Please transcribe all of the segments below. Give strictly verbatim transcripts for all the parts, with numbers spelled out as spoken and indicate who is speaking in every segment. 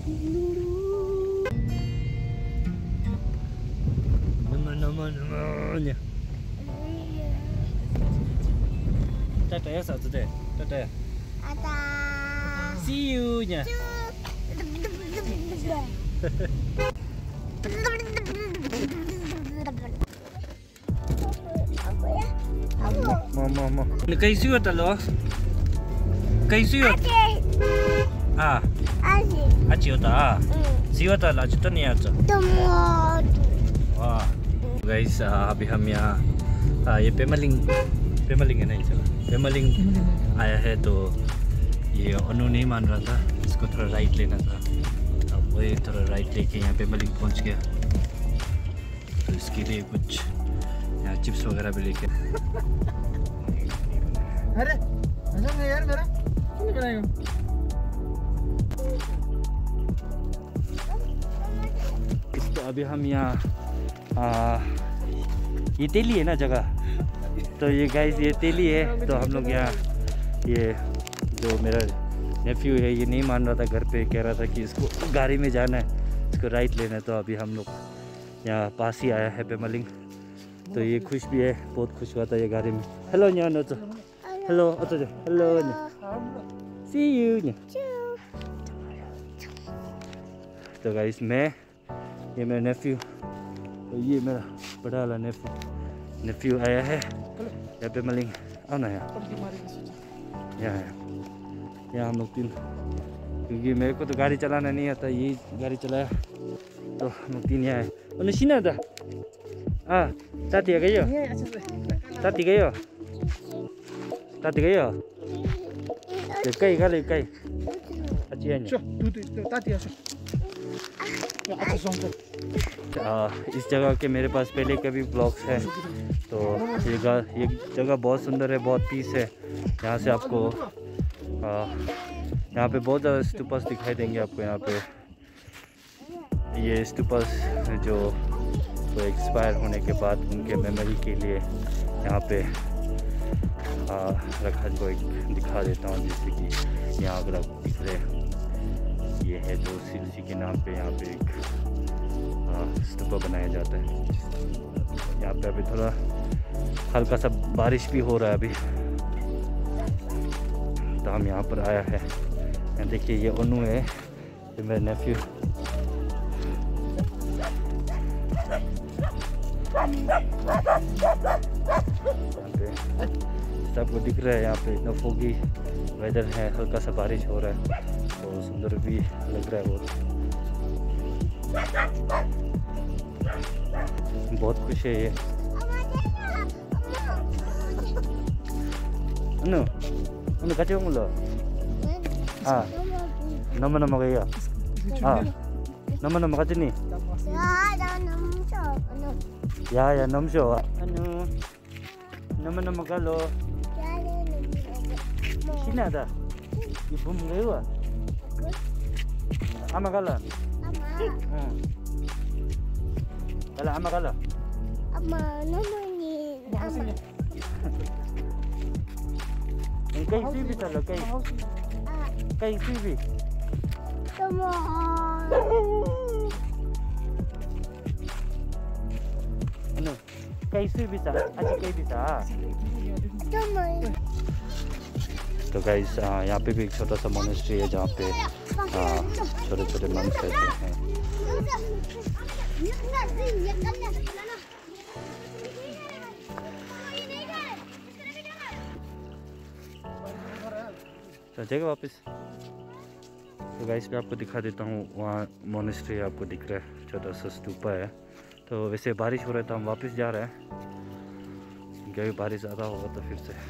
Speaker 1: Namanya. Tata ya satu deh. Tata ya.
Speaker 2: Ada.
Speaker 1: See you-nya. Mau mau mau. Ini kayak siu tak lo? Kayak siu. Ah.
Speaker 2: Aji.
Speaker 1: Aci otak. Siu tak lah, cuma ni aja.
Speaker 2: Semua.
Speaker 1: वाह guys अभी हम यहाँ ये पेमलिंग पेमलिंग है ना ये जगह पेमलिंग आया है। तो ये अनु नहीं मान रहा था, इसको थोड़ा राइट लेना था। अब वही थोड़ा राइट लेके यहाँ पेमलिंग पहुँच गया। तो इसके लिए कुछ यहाँ चिप्स वगैरह भी लेके
Speaker 3: अरे यार मेरा क्या बनाएगा?
Speaker 1: तो अभी हम यहाँ आ, ये तेली है ना जगह, तो ये गाइस ये तेली है। तो हम लोग यहाँ ये जो मेरा नेफ्यू है ये नहीं मान रहा था, घर पे कह रहा था कि इसको गाड़ी में जाना है, इसको राइट लेना है। तो अभी हम लोग यहाँ पास ही आया है पेमलिंग। तो ये खुश भी है, बहुत खुश हुआ था ये गाड़ी में। हेलो न्या नो तो हेलो अतो हेलो सी यू। तो गाइस मैं ये मेरा नेफ्यू, तो ये मेरा बड़ा वाला नेफ्यू नेफ्यू आया है यहाँ पे मलिंग। आओ ना यहाँ यहाँ यहाँ हम लोग तीन, क्योंकि मेरे को तो गाड़ी चलाना नहीं आता, यही गाड़ी चलाया तो हम लोग तीन यहाँ है। और सीना था हाँ ताती गयो ताती गयो ताती गयो कई गाली कई अच्छी है आ, इस जगह के मेरे पास पहले के भी ब्लॉग्स हैं। तो ये ये जगह बहुत सुंदर है, बहुत पीस है। यहाँ से आपको आ, यहाँ पे बहुत ज़्यादा स्टूपस दिखाई देंगे आपको। यहाँ पे ये स्टूपस जो तो एक्सपायर होने के बाद उनके मेमोरी के लिए यहाँ पे आ, रखा को एक दिखा देता हूँ। जैसे कि यहाँ अगर आप दिख रहे ये है जो सिलसी के नाम पे यहाँ पे एक स्तूपा बनाया जाता है। यहाँ पे अभी थोड़ा हल्का सा बारिश भी हो रहा है अभी, तो हम यहाँ पर आया है। यहाँ देखिए ये अनु है, ये मेरा नेफ्यू। यहाँ पे सबको दिख रहा है, यहाँ पे इतना फोगी वेदर है, हल्का सा बारिश हो रहा है, तो सुंदर भी लग रहा है बहुत। बहुत खुश है ये। अनु अनु कच्चे मुलो हाँ नम्बर नम्बर गया हाँ नम्बर नम्बर कच्चे नहीं या या नम्सो अनु नम्बर नम्बर कलो sini ada ibu mengewa ama kala ama kala ama kala ama namanya ama kay sibi talo kay kay sibi tama ano kay sibi sa aji kay bisa tama। तो गाइस यहाँ पे भी एक छोटा सा मोनेस्ट्री है जहाँ पे छोटे छोटे मंक्स रहते हैं। तो जाएगा वापस। तो गाइस मैं आपको दिखा देता हूँ, वहाँ मोनेस्ट्री आपको दिख रहा है, छोटा सा स्तूपा है। तो वैसे बारिश हो रहा है तो हम वापस जा रहे हैं, क्योंकि बारिश ज़्यादा होगा तो फिर से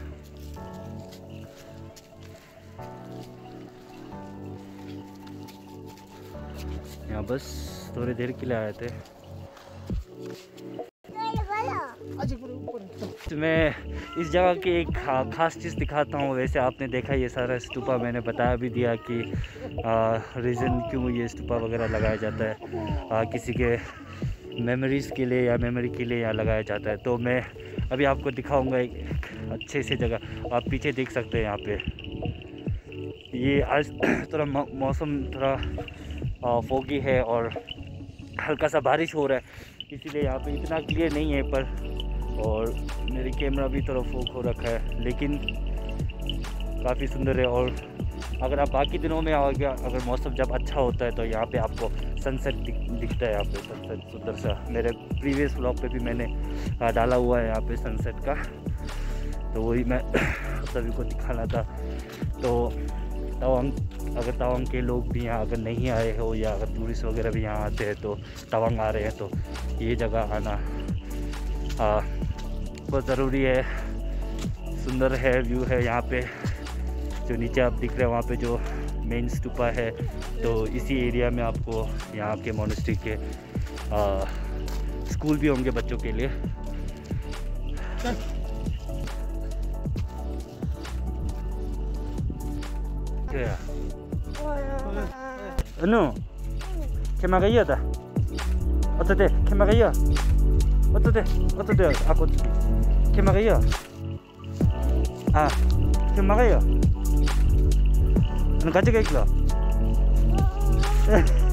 Speaker 1: यहाँ बस थोड़ी देर के लिए आए थे। तो मैं इस जगह की एक ख़ास चीज़ दिखाता हूँ। वैसे आपने देखा ये सारा स्तूपा, मैंने बताया भी दिया कि रीज़न क्यों ये स्तूपा वगैरह लगाया जाता है, आ, किसी के मेमोरीज़ के लिए या मेमोरी के लिए यहाँ लगाया जाता है। तो मैं अभी आपको दिखाऊंगा एक अच्छे से जगह। आप पीछे देख सकते हैं यहाँ पे, ये आज थोड़ा मौसम थोड़ा फोगी है और हल्का सा बारिश हो रहा है, इसीलिए यहाँ पे इतना क्लियर नहीं है पर, और मेरी कैमरा भी थोड़ा फोक हो रखा है, लेकिन काफ़ी सुंदर है। और अगर आप बाकी दिनों में आओगे, अगर मौसम जब अच्छा होता है तो यहाँ पे आपको सनसेट दिख, दिखता है। यहाँ पे सनसेट सुंदर सा, मेरे प्रीवियस व्लॉग पे भी मैंने आ, डाला हुआ है यहाँ पे सनसेट का, तो वही मैं सभी को दिखाना था। तो तवांग, अगर तवांग के लोग भी यहाँ अगर नहीं आए हो या अगर टूरिस्ट वगैरह भी यहाँ आते हैं तो तवांग आ रहे हैं तो ये जगह आना आ, बहुत ज़रूरी है। सुंदर है, व्यू है यहाँ पे, जो नीचे आप दिख रहे हैं वहाँ पे जो मेन स्तूपा है, तो इसी एरिया में आपको यहाँ के मोनेस्ट्री के आ, स्कूल भी होंगे बच्चों के लिए। क्या Ano? Kaya kaya ta? Oto de, kaya kaya? Oto de, oto de, ako. Kaya kaya? Ah, kaya kaya? Ano kaje kaya?